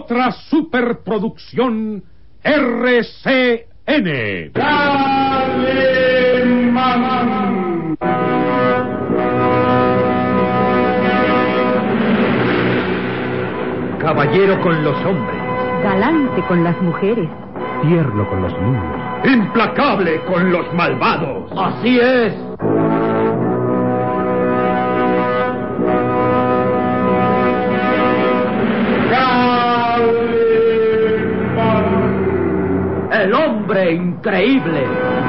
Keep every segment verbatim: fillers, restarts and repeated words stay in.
otra superproducción R C N. Calimán. Caballero con los hombres. Galante con las mujeres. Tierno con los niños. Implacable con los malvados. Así es. El hombre increíble.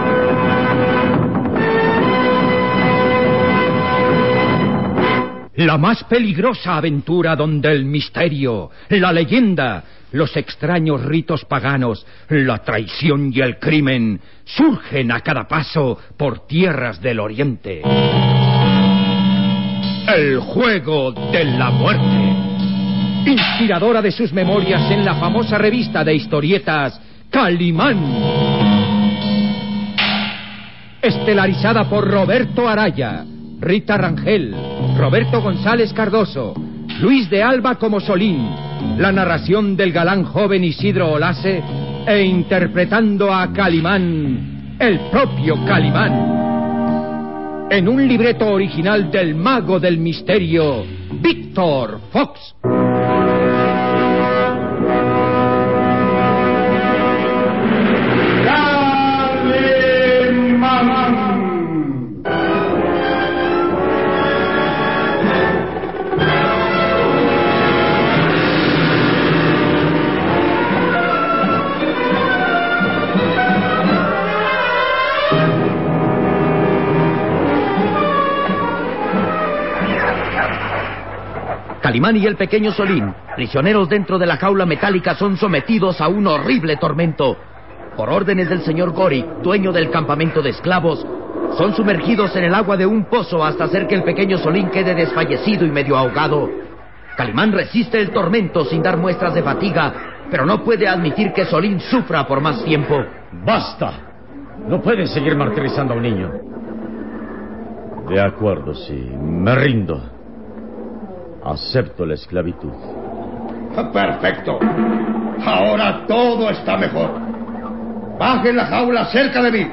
La más peligrosa aventura donde el misterio, la leyenda, los extraños ritos paganos, la traición y el crimen surgen a cada paso por tierras del oriente. El juego de la muerte. Inspiradora de sus memorias en la famosa revista de historietas Calimán. Estelarizada por Roberto Araya, Rita Rangel, Roberto González Cardoso, Luis de Alba como Solín, la narración del galán joven Isidro Olase e interpretando a Calimán, el propio Calimán. En un libreto original del mago del misterio, Víctor Fox. Calimán y el pequeño Solín, prisioneros dentro de la jaula metálica, son sometidos a un horrible tormento. Por órdenes del señor Goric, dueño del campamento de esclavos, son sumergidos en el agua de un pozo hasta hacer que el pequeño Solín quede desfallecido y medio ahogado. Calimán resiste el tormento sin dar muestras de fatiga, pero no puede admitir que Solín sufra por más tiempo. ¡Basta! No puedes seguir martirizando a un niño. De acuerdo, sí, me rindo. Acepto la esclavitud. Perfecto. Ahora todo está mejor. Bajen la jaula cerca de mí.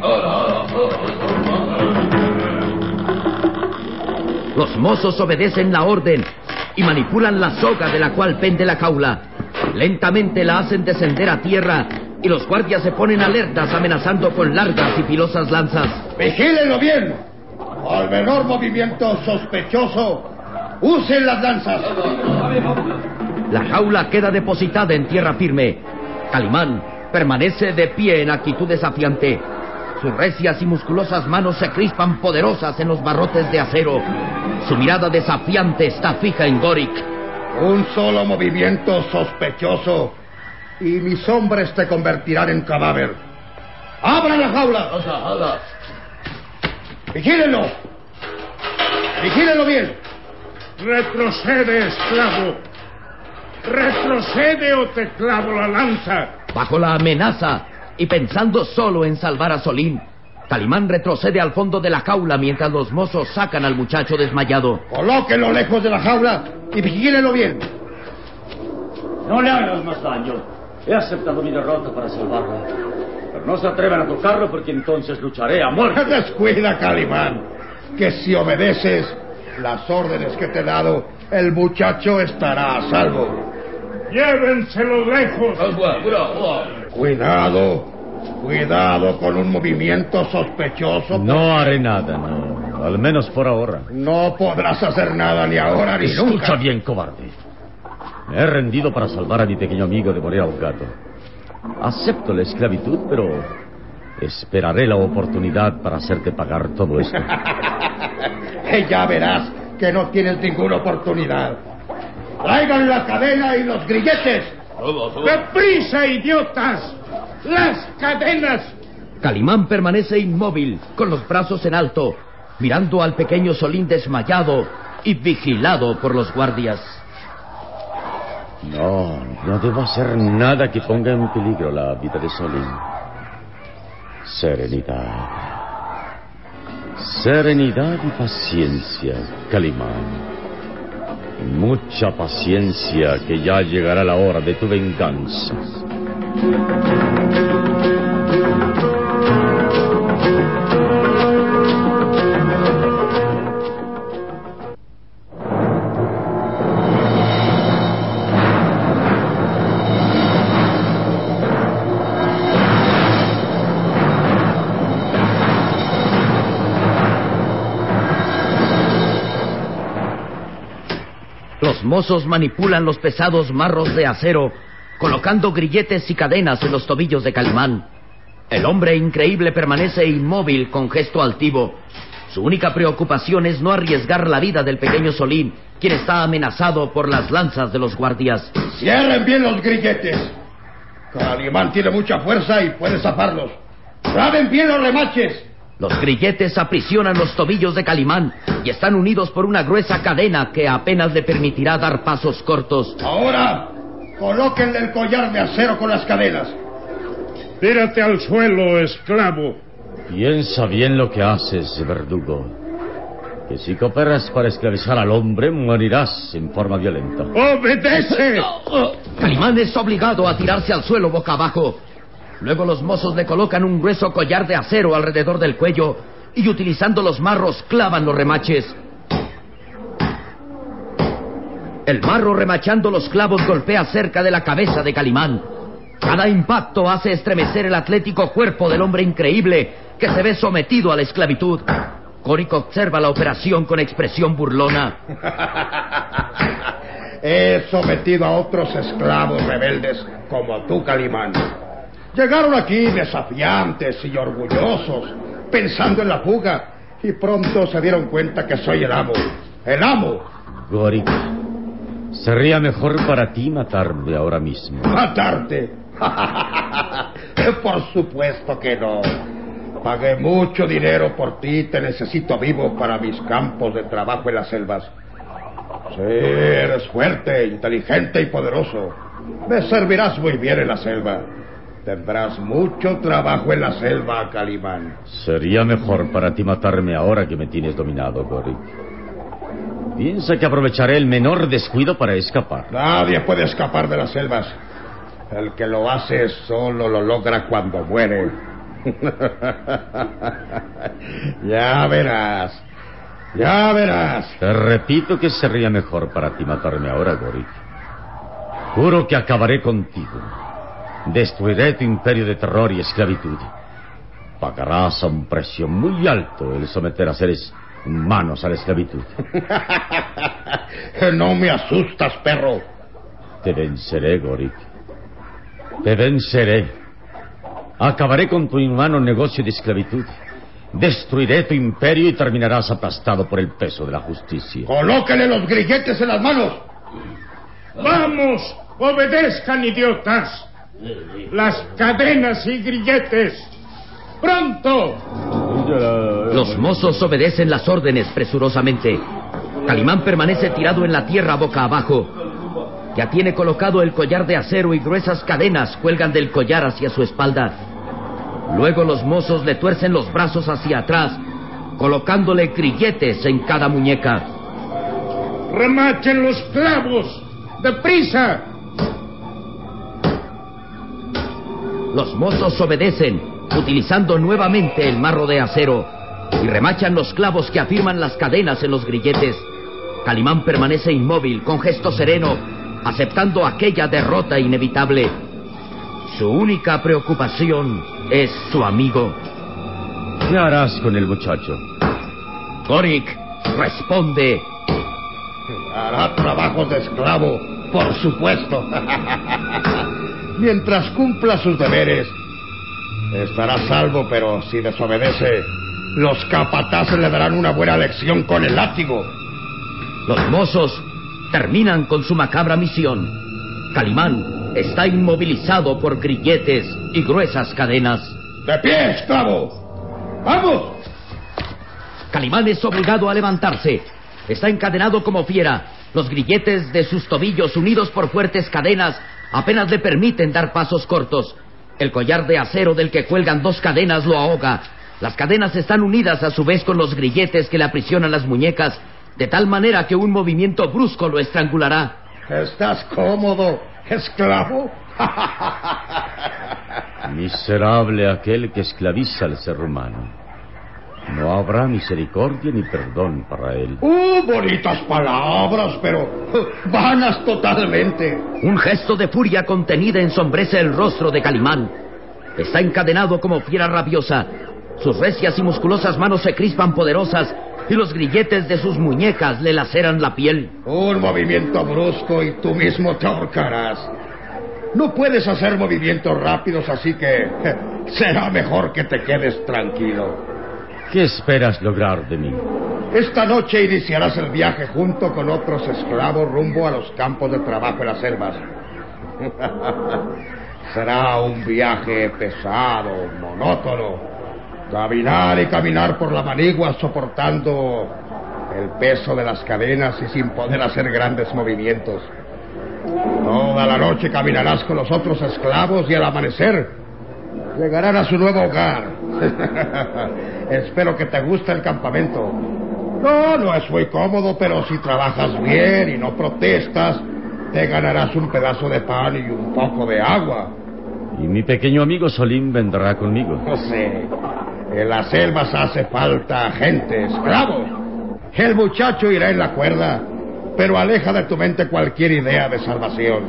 Los mozos obedecen la orden y manipulan la soga de la cual pende la jaula. Lentamente la hacen descender a tierra y los guardias se ponen alertas amenazando con largas y filosas lanzas. Vigílenlo bien. Al menor movimiento sospechoso, usen las lanzas. La jaula queda depositada en tierra firme. Calimán permanece de pie en actitud desafiante. Sus recias y musculosas manos se crispan poderosas en los barrotes de acero. Su mirada desafiante está fija en Goric. Un solo movimiento sospechoso y mis hombres te convertirán en cadáver. ¡Abran la jaula! ¡Vigílenlo! ¡Vigílenlo bien! Retrocede, esclavo. Retrocede o te clavo la lanza. Bajo la amenaza y pensando solo en salvar a Solín, Calimán retrocede al fondo de la jaula mientras los mozos sacan al muchacho desmayado. Colóquenlo lejos de la jaula y vigílenlo bien. No le hagas más daño. He aceptado mi derrota para salvarlo. Pero no se atrevan a tocarlo porque entonces lucharé a muerte. Descuida, Calimán, que si obedeces las órdenes que te he dado, el muchacho estará a salvo. Llévenselo lejos. Cuidado, cuidado con un movimiento sospechoso. No haré nada, no. Al menos por ahora. No podrás hacer nada ni ahora ni Escucha nunca. bien, cobarde. Me he rendido para salvar a mi pequeño amigo de morir ahogado. Acepto la esclavitud, pero esperaré la oportunidad para hacerte pagar todo esto. Ya verás que no tienes ninguna oportunidad. Traigan la cadena y los grilletes. ¡Deprisa, idiotas! ¡Las cadenas! Calimán permanece inmóvil, con los brazos en alto, mirando al pequeño Solín desmayado y vigilado por los guardias. No, no debo hacer nada que ponga en peligro la vida de Solín. Serenidad. Serenidad y paciencia, Calimán. Mucha paciencia, que ya llegará la hora de tu venganza. Los mozos manipulan los pesados marros de acero, colocando grilletes y cadenas en los tobillos de Calimán. El hombre increíble permanece inmóvil con gesto altivo. Su única preocupación es no arriesgar la vida del pequeño Solín, quien está amenazado por las lanzas de los guardias. ¡Cierren bien los grilletes! Calimán tiene mucha fuerza y puede zafarlos. ¡Traben bien los remaches! Los grilletes aprisionan los tobillos de Calimán y están unidos por una gruesa cadena que apenas le permitirá dar pasos cortos. Ahora, colóquenle el collar de acero con las cadenas. Tírate al suelo, esclavo. Piensa bien lo que haces, verdugo. Que si cooperas para esclavizar al hombre, morirás en forma violenta. ¡Obedece! Calimán es obligado a tirarse al suelo boca abajo. Luego los mozos le colocan un grueso collar de acero alrededor del cuello y utilizando los marros clavan los remaches. El marro remachando los clavos golpea cerca de la cabeza de Calimán. Cada impacto hace estremecer el atlético cuerpo del hombre increíble que se ve sometido a la esclavitud. Gorik observa la operación con expresión burlona. He sometido a otros esclavos rebeldes como tú, Calimán. Llegaron aquí desafiantes y orgullosos, pensando en la fuga, y pronto se dieron cuenta que soy el amo. ¡El amo! Gorik, sería mejor para ti matarme ahora mismo. ¿Matarte? Por supuesto que no. Pagué mucho dinero por ti y te necesito vivo para mis campos de trabajo en las selvas. Sí, eres fuerte, inteligente y poderoso. Me servirás muy bien en la selva. Tendrás mucho trabajo en la selva, Calimán. Sería mejor para ti matarme ahora que me tienes dominado, Gorik. Piensa que aprovecharé el menor descuido para escapar. Nadie puede escapar de las selvas. El que lo hace solo lo logra cuando muere. Ya verás. Ya verás. Te repito que sería mejor para ti matarme ahora, Gorik. Juro que acabaré contigo. Destruiré tu imperio de terror y esclavitud. Pagarás a un precio muy alto el someter a seres humanos a la esclavitud. No me asustas, perro. Te venceré, Gorik. Te venceré. Acabaré con tu inhumano negocio de esclavitud. Destruiré tu imperio y terminarás aplastado por el peso de la justicia. ¡Colóquenle los grilletes en las manos! ¡Vamos! ¡Obedezcan, idiotas! Las cadenas y grilletes. ¡Pronto! Los mozos obedecen las órdenes presurosamente. Calimán permanece tirado en la tierra boca abajo. Ya tiene colocado el collar de acero y gruesas cadenas cuelgan del collar hacia su espalda. Luego los mozos le tuercen los brazos hacia atrás, colocándole grilletes en cada muñeca. ¡Remachen los clavos! ¡Deprisa! Los mozos obedecen, utilizando nuevamente el marro de acero, y remachan los clavos que afirman las cadenas en los grilletes. Calimán permanece inmóvil, con gesto sereno, aceptando aquella derrota inevitable. Su única preocupación es su amigo. ¿Qué harás con el muchacho? Gorik responde: hará trabajos de esclavo, por supuesto. Mientras cumpla sus deberes, estará a salvo, pero si desobedece, los capataces le darán una buena lección con el látigo. Los mozos terminan con su macabra misión. Calimán está inmovilizado por grilletes y gruesas cadenas. ¡De pie, esclavo! ¡Vamos! Calimán es obligado a levantarse. Está encadenado como fiera. Los grilletes de sus tobillos, unidos por fuertes cadenas, apenas le permiten dar pasos cortos. El collar de acero del que cuelgan dos cadenas lo ahoga. Las cadenas están unidas a su vez con los grilletes que le aprisionan las muñecas de tal manera que un movimiento brusco lo estrangulará. ¿Estás cómodo, esclavo? Miserable aquel que esclaviza al ser humano. No habrá misericordia ni perdón para él. ¡Uh, bonitas palabras, pero vanas totalmente! Un gesto de furia contenida ensombrece el rostro de Calimán. Está encadenado como fiera rabiosa. Sus recias y musculosas manos se crispan poderosas y los grilletes de sus muñecas le laceran la piel. Un movimiento brusco y tú mismo te ahorcarás. No puedes hacer movimientos rápidos, así que será mejor que te quedes tranquilo. ¿Qué esperas lograr de mí? Esta noche iniciarás el viaje junto con otros esclavos rumbo a los campos de trabajo en las selvas. Será un viaje pesado, monótono. Caminar y caminar por la manigua soportando el peso de las cadenas y sin poder hacer grandes movimientos. Toda la noche caminarás con los otros esclavos y al amanecer llegarán a su nuevo hogar. Espero que te guste el campamento. No, no es muy cómodo, pero si trabajas bien y no protestas, te ganarás un pedazo de pan y un poco de agua. Y mi pequeño amigo Solín vendrá conmigo. No sé. En las selvas hace falta gente, esclavos. El muchacho irá en la cuerda, pero aleja de tu mente cualquier idea de salvación.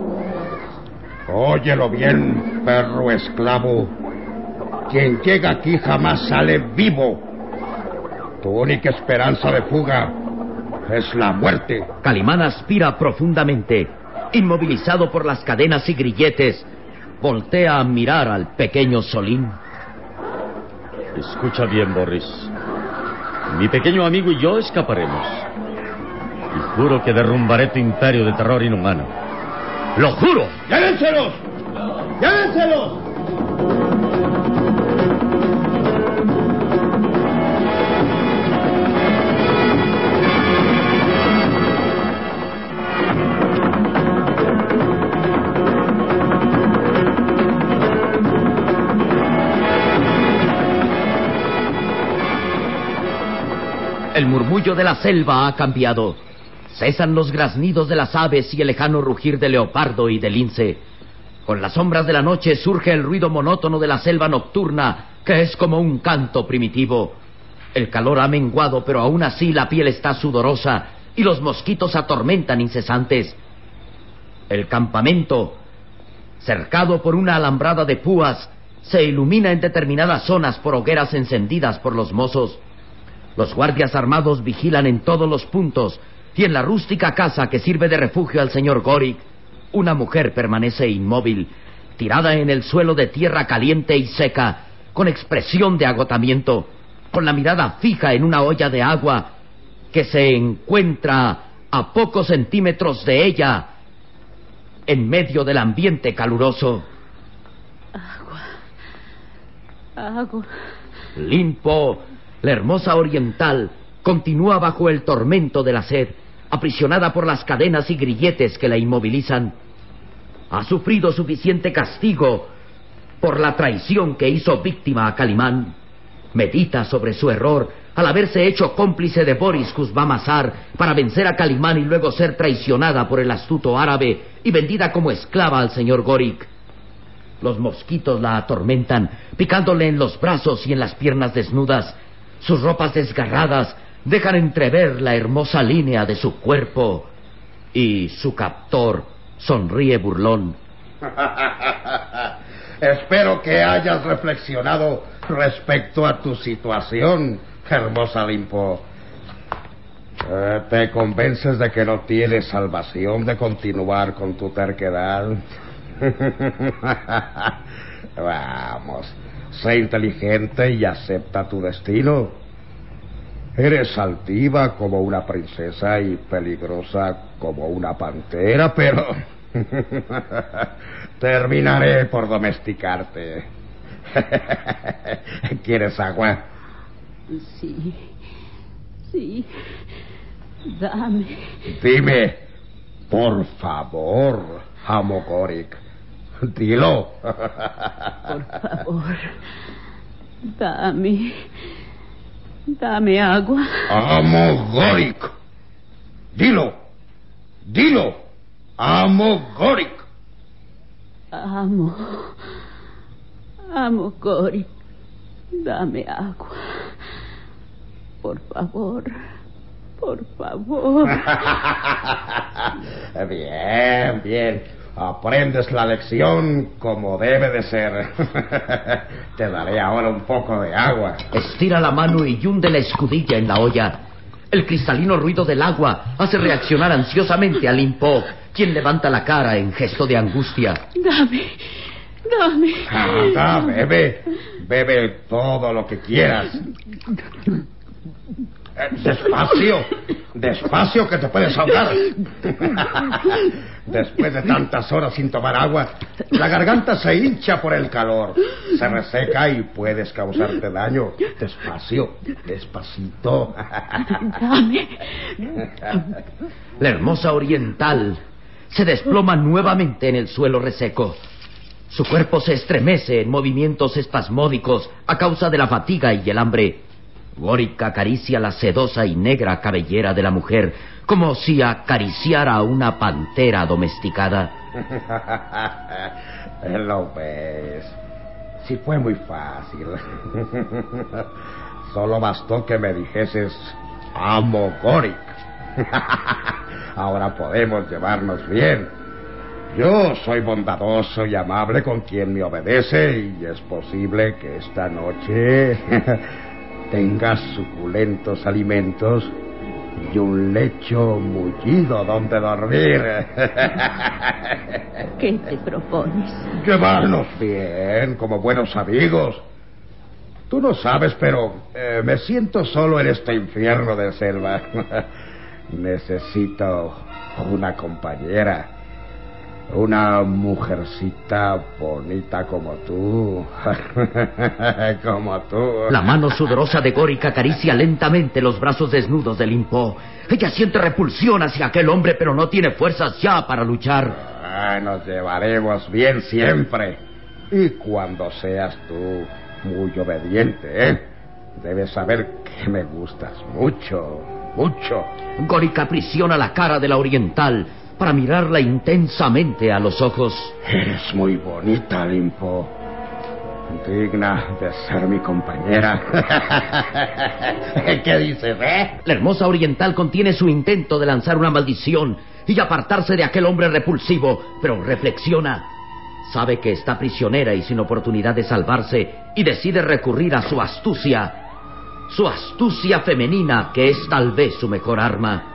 Óyelo bien, perro esclavo. Quien llega aquí jamás sale vivo. Tu única esperanza de fuga es la muerte. Calimán aspira profundamente. Inmovilizado por las cadenas y grilletes, voltea a mirar al pequeño Solín. Escucha bien, Boris. Mi pequeño amigo y yo escaparemos. Y juro que derrumbaré tu imperio de terror inhumano. ¡Lo juro! ¡Llévenselos! ¡Llévenselos! El murmullo de la selva ha cambiado. Cesan los graznidos de las aves y el lejano rugir del leopardo y del lince. Con las sombras de la noche surge el ruido monótono de la selva nocturna, que es como un canto primitivo. El calor ha menguado, pero aún así la piel está sudorosa y los mosquitos atormentan incesantes. El campamento, cercado por una alambrada de púas, se ilumina en determinadas zonas por hogueras encendidas por los mozos. Los guardias armados vigilan en todos los puntos, y en la rústica casa que sirve de refugio al señor Gorik, una mujer permanece inmóvil, tirada en el suelo de tierra caliente y seca, con expresión de agotamiento, con la mirada fija en una olla de agua que se encuentra a pocos centímetros de ella, en medio del ambiente caluroso. Agua. Agua. Limpo, la hermosa oriental, continúa bajo el tormento de la sed, aprisionada por las cadenas y grilletes que la inmovilizan. Ha sufrido suficiente castigo por la traición que hizo víctima a Calimán. Medita sobre su error al haberse hecho cómplice de Boris Kuzbamazar para vencer a Calimán y luego ser traicionada por el astuto árabe y vendida como esclava al señor Gorik. Los mosquitos la atormentan, picándole en los brazos y en las piernas desnudas. Sus ropas desgarradas dejan entrever la hermosa línea de su cuerpo, y su captor sonríe burlón. Espero que hayas reflexionado respecto a tu situación, hermosa Limpo. Eh, ¿Te convences de que no tienes salvación de continuar con tu terquedad? Vamos, sé inteligente y acepta tu destino. Eres altiva como una princesa y peligrosa como una pantera, pero terminaré por domesticarte. ¿Quieres agua? Sí, sí, dame. Dime, por favor, amo Gorik. Dilo. Por favor, dame. Dame agua. Amo Gorik. Dilo. Dilo. Amo Gorik. Amo. Amo Gorik. Dame agua. Por favor. Por favor. Bien, bien. Aprendes la lección como debe de ser. Te daré ahora un poco de agua. Estira la mano y hunde la escudilla en la olla. El cristalino ruido del agua hace reaccionar ansiosamente a Limpo, quien levanta la cara en gesto de angustia. Dame. Dame. Anda, bebe. Bebe todo lo que quieras. Eh, despacio, despacio que te puedes ahogar. Después de tantas horas sin tomar agua, la garganta se hincha por el calor, se reseca y puedes causarte daño. Despacio, despacito. Dame. La hermosa oriental se desploma nuevamente en el suelo reseco. Su cuerpo se estremece en movimientos espasmódicos a causa de la fatiga y el hambre. Gorik acaricia la sedosa y negra cabellera de la mujer como si acariciara a una pantera domesticada. Lo ves. Sí, fue muy fácil. Solo bastó que me dijeses amo Gorik. Ahora podemos llevarnos bien. Yo soy bondadoso y amable con quien me obedece, y es posible que esta noche tengas suculentos alimentos y un lecho mullido donde dormir. ¿Qué te propones? Llevarnos bien, como buenos amigos. Tú no sabes, pero eh, me siento solo en este infierno de selva. Necesito una compañera. Una mujercita bonita como tú. Como tú. La mano sudorosa de Gorik acaricia lentamente los brazos desnudos de Limpo. Ella siente repulsión hacia aquel hombre, pero no tiene fuerzas ya para luchar. Ah, nos llevaremos bien siempre. Y cuando seas tú muy obediente, ¿eh? Debes saber que me gustas mucho, mucho. Gorik aprisiona la cara de la oriental para mirarla intensamente a los ojos. Eres muy bonita, Limpo. Digna de ser mi compañera. ¿Qué dices, eh? La hermosa oriental contiene su intento de lanzar una maldición y apartarse de aquel hombre repulsivo, pero reflexiona. Sabe que está prisionera y sin oportunidad de salvarse, y decide recurrir a su astucia. Su astucia femenina, que es tal vez su mejor arma.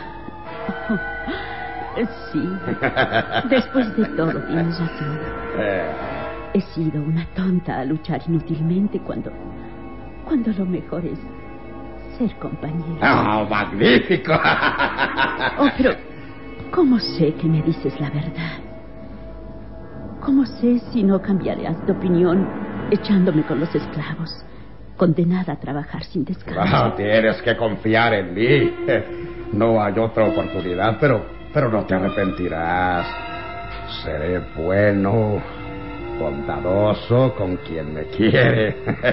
Sí. Después de todo, tienes razón. He sido una tonta a luchar inútilmente cuando... cuando lo mejor es ser compañera. ¡Oh, magnífico! Oh, pero... ¿cómo sé que me dices la verdad? ¿Cómo sé si no cambiarás de opinión echándome con los esclavos, condenada a trabajar sin descanso? Ah, tienes que confiar en mí. No hay otra oportunidad, pero... pero no te arrepentirás. Seré bueno, bondadoso con quien me quiere.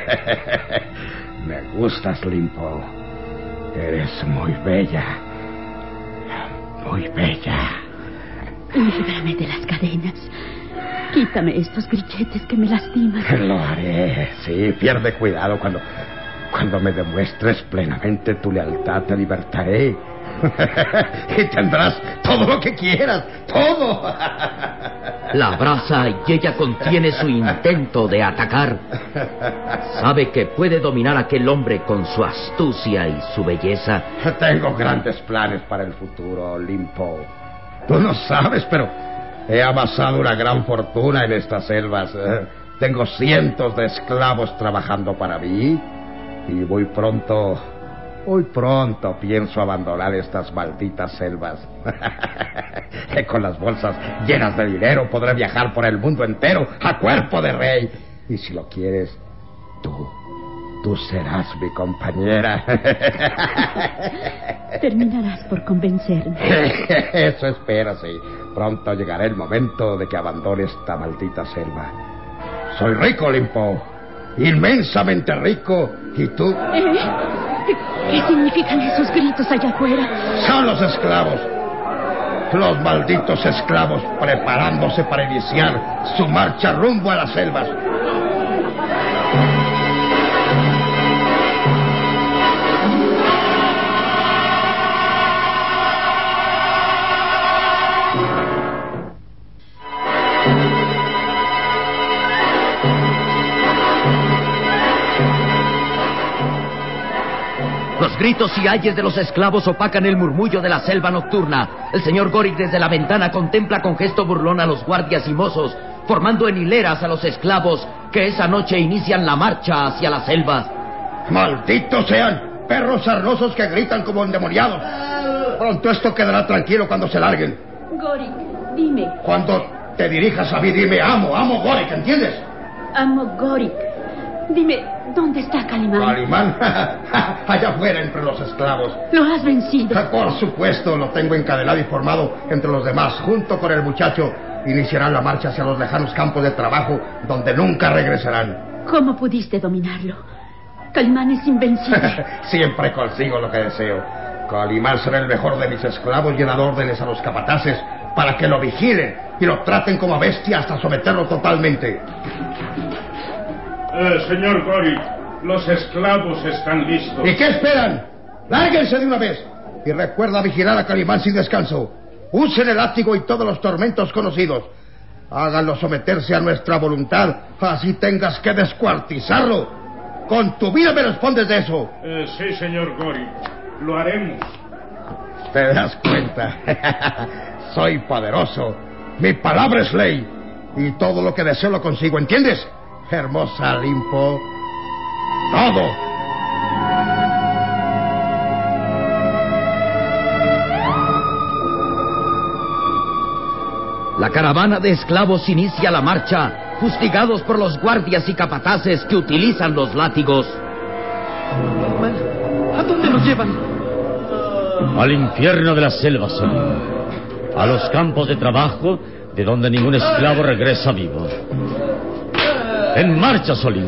Me gustas, Limpo. Eres muy bella. Muy bella. Líbrame de las cadenas. Quítame estos grilletes que me lastiman. Lo haré, sí. Pierde cuidado. Cuando, cuando me demuestres plenamente tu lealtad, te libertaré. Y tendrás todo lo que quieras, todo. La abraza y ella contiene su intento de atacar. Sabe que puede dominar a aquel hombre con su astucia y su belleza. Tengo grandes planes para el futuro, Limpo. Tú no sabes, pero he amasado una gran fortuna en estas selvas. Tengo cientos de esclavos trabajando para mí, y muy pronto... Muy pronto pienso abandonar estas malditas selvas. Con las bolsas llenas de dinero podré viajar por el mundo entero a cuerpo de rey. Y si lo quieres, tú, tú serás mi compañera. Terminarás por convencerme. Eso espero, sí. Pronto llegará el momento de que abandone esta maldita selva. Soy rico, Limpo. Inmensamente rico. ¿Y tú? ¿Eh? ¿Qué significan esos gritos allá afuera? Son los esclavos. Los malditos esclavos preparándose para iniciar su marcha rumbo a las selvas. Los gritos y ayes de los esclavos opacan el murmullo de la selva nocturna. El señor Gorik desde la ventana contempla con gesto burlón a los guardias y mozos, formando en hileras a los esclavos que esa noche inician la marcha hacia las selvas. ¡Malditos sean! Perros sarnosos que gritan como endemoniados. Pronto esto quedará tranquilo cuando se larguen. Gorik, dime. Cuando te dirijas a mí, dime amo, amo Gorik, ¿entiendes? Amo Gorik. Dime, ¿dónde está Calimán? ¿Calimán? Allá afuera entre los esclavos. ¿Lo has vencido? Por supuesto, lo tengo encadenado y formado entre los demás. Junto con el muchacho, iniciarán la marcha hacia los lejanos campos de trabajo donde nunca regresarán. ¿Cómo pudiste dominarlo? Calimán es invencible. Siempre consigo lo que deseo. Calimán será el mejor de mis esclavos y he dado órdenes a los capataces para que lo vigilen y lo traten como a bestia hasta someterlo totalmente. Eh, señor Gorik, los esclavos están listos. ¿Y qué esperan? ¡Lárguense de una vez! Y recuerda vigilar a Calimán sin descanso. Usen el látigo y todos los tormentos conocidos. Háganlo someterse a nuestra voluntad, así tengas que descuartizarlo. Con tu vida me respondes de eso. Eh, sí, señor Gorik, lo haremos. ¿Te das cuenta? Soy poderoso. Mi palabra es ley. Y todo lo que deseo lo consigo, ¿entiendes? Hermosa Limpo. Todo. La caravana de esclavos inicia la marcha, fustigados por los guardias y capataces que utilizan los látigos. ¿A dónde nos llevan? Al infierno de las selvas, Solín. A los campos de trabajo de donde ningún esclavo regresa vivo. ¡En marcha, Solín!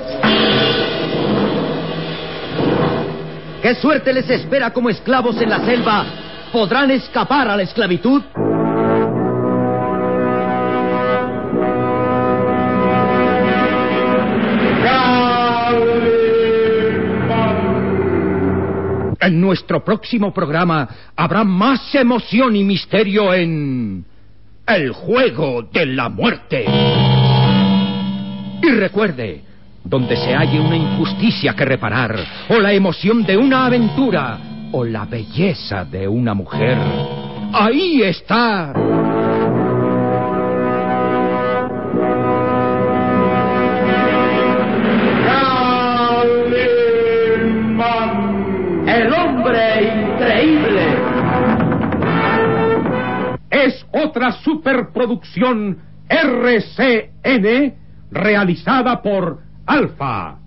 ¿Qué suerte les espera como esclavos en la selva? ¿Podrán escapar a la esclavitud? En nuestro próximo programa habrá más emoción y misterio en El Juego de la Muerte. Y recuerde, donde se halle una injusticia que reparar, o la emoción de una aventura, o la belleza de una mujer, ahí está ¡El hombre increíble! es otra superproducción R C N realizada por Alfa.